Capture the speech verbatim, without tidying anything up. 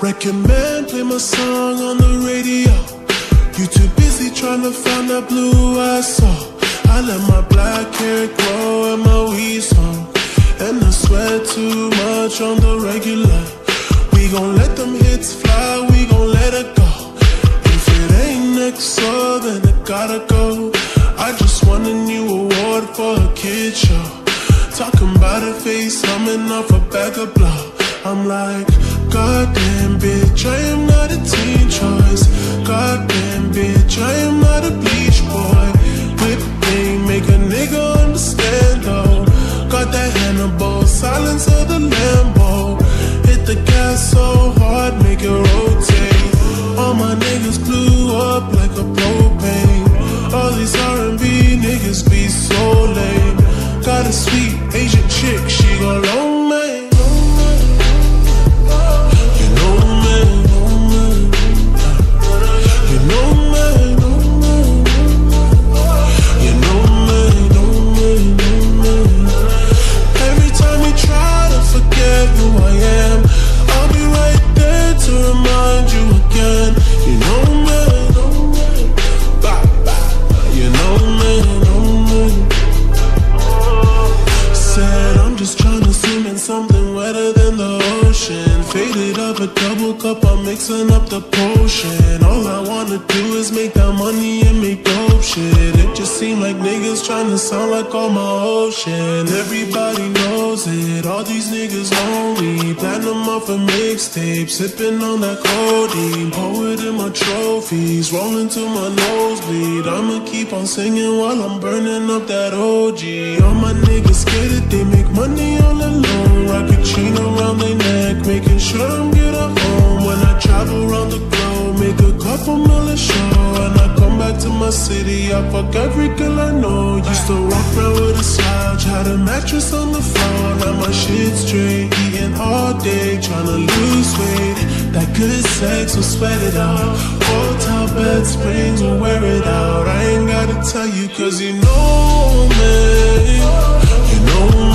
Recommend play my song on the radio. You too busy trying to find that blue I saw. I let my black hair grow and my weed song, and I sweat too much on the regular. We gon' let them hits fly, we gon' let it go. If it ain't next so then it gotta go. I just won a new award for a kid show. Talking about a face, humming off a bag of blow. I'm like, goddamn bitch, I am not a teen choice. Goddamn bitch, I am not a bleach boy. Whip game, make a nigga understand though. Got that Hannibal, silence of the Lambo. Hit the gas so hard, make it rotate. All my niggas blew up like a propane. All these R and B niggas be so lame. Got a sweet Asian chick, she gon' loan me. Mixing up the potion. All I wanna do is make that money and make dope shit. It just seem like niggas trying to sound like all my old shit. Everybody knows it, all these niggas lonely. Platinum off a mixtape, sipping on that codeine. Poet in my trophies, rolling to my nosebleed. I'ma keep on singing while I'm burning up that O G. All my niggas scared that they make money on the low. Rock a chain around their neck, making sure I'm get a home. When I travel around the globe, make a couple million show. And I come back to my city, I fuck every girl I know. Used to walk around with a slouch, had a mattress on the floor. Now my shit straight, eating all day, tryna lose weight. That good sex will sweat it out. Hotel bed springs will wear it out. I ain't gotta tell you cause you know me, you know me.